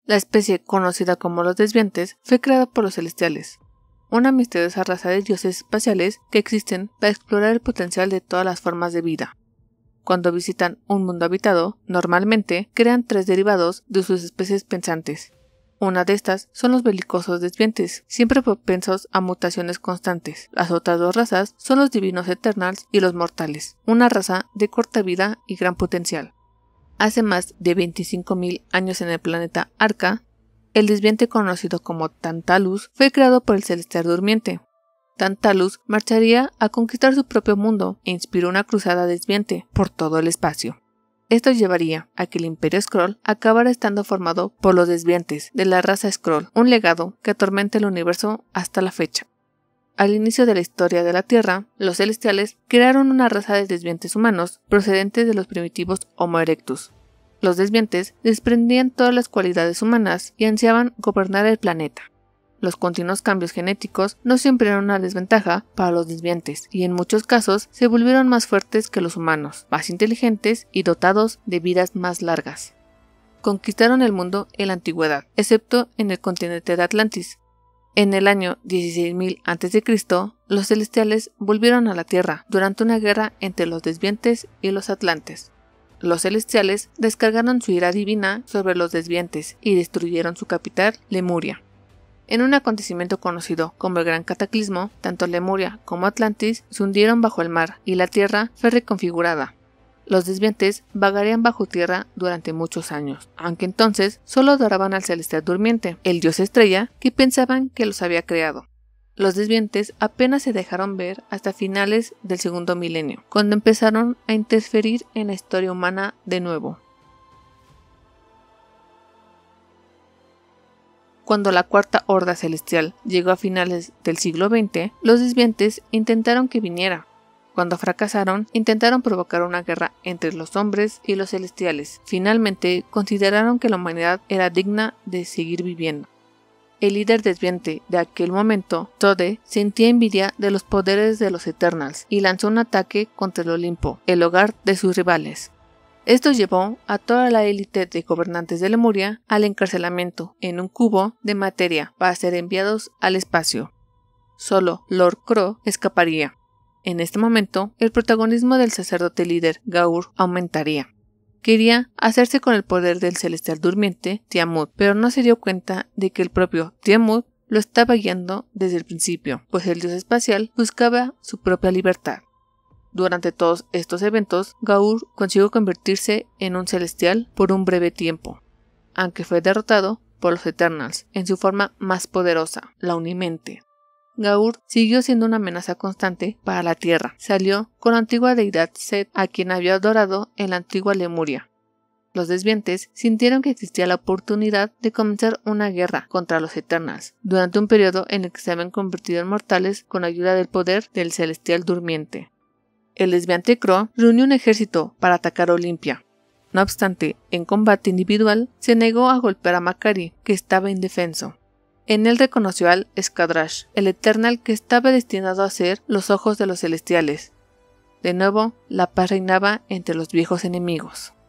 La especie conocida como los desviantes fue creada por los celestiales, una misteriosa raza de dioses espaciales que existen para explorar el potencial de todas las formas de vida. Cuando visitan un mundo habitado, normalmente crean 3 derivados de sus especies pensantes. Una de estas son los belicosos desviantes, siempre propensos a mutaciones constantes. Las otras 2 razas son los divinos Eternals y los mortales, una raza de corta vida y gran potencial. Hace más de 25.000 años en el planeta Arca, el desviante conocido como Tantalus fue creado por el celestial durmiente. Tantalus marcharía a conquistar su propio mundo e inspiró una cruzada desviante por todo el espacio. Esto llevaría a que el Imperio Skrull acabara estando formado por los desviantes de la raza Skrull, un legado que atormenta el universo hasta la fecha. Al inicio de la historia de la Tierra, los celestiales crearon una raza de desviantes humanos procedentes de los primitivos Homo erectus. Los desviantes desprendían todas las cualidades humanas y ansiaban gobernar el planeta. Los continuos cambios genéticos no siempre eran una desventaja para los desviantes y en muchos casos se volvieron más fuertes que los humanos, más inteligentes y dotados de vidas más largas. Conquistaron el mundo en la antigüedad, excepto en el continente de Atlantis. En el año 16.000 a.C., los celestiales volvieron a la Tierra durante una guerra entre los desviantes y los atlantes. Los celestiales descargaron su ira divina sobre los desviantes y destruyeron su capital, Lemuria. En un acontecimiento conocido como el Gran Cataclismo, tanto Lemuria como Atlantis se hundieron bajo el mar y la Tierra fue reconfigurada. Los desviantes vagarían bajo tierra durante muchos años, aunque entonces solo adoraban al celestial durmiente, el dios estrella, que pensaban que los había creado. Los desviantes apenas se dejaron ver hasta finales del segundo milenio, cuando empezaron a interferir en la historia humana de nuevo. Cuando la Cuarta Horda Celestial llegó a finales del siglo XX, los desviantes intentaron que viniera. Cuando fracasaron, intentaron provocar una guerra entre los hombres y los celestiales. Finalmente, consideraron que la humanidad era digna de seguir viviendo. El líder desviante de aquel momento, Tode, sentía envidia de los poderes de los Eternals y lanzó un ataque contra el Olimpo, el hogar de sus rivales. Esto llevó a toda la élite de gobernantes de Lemuria al encarcelamiento en un cubo de materia para ser enviados al espacio. Solo Lord Crow escaparía. En este momento, el protagonismo del sacerdote líder Gaur aumentaría. Quería hacerse con el poder del celestial durmiente Tiamut, pero no se dio cuenta de que el propio Tiamut lo estaba guiando desde el principio, pues el dios espacial buscaba su propia libertad. Durante todos estos eventos, Gaur consiguió convertirse en un celestial por un breve tiempo, aunque fue derrotado por los Eternals en su forma más poderosa, la Unimente. Gaur siguió siendo una amenaza constante para la Tierra. Salió con la antigua deidad Set, a quien había adorado en la antigua Lemuria. Los desviantes sintieron que existía la oportunidad de comenzar una guerra contra los Eternals, durante un periodo en el que se habían convertido en mortales con ayuda del poder del celestial durmiente. El desviante Crow reunió un ejército para atacar Olimpia. No obstante, en combate individual, se negó a golpear a Makari, que estaba indefenso. En él reconoció al Skadrash, el Eternal que estaba destinado a ser los ojos de los celestiales. De nuevo, la paz reinaba entre los viejos enemigos.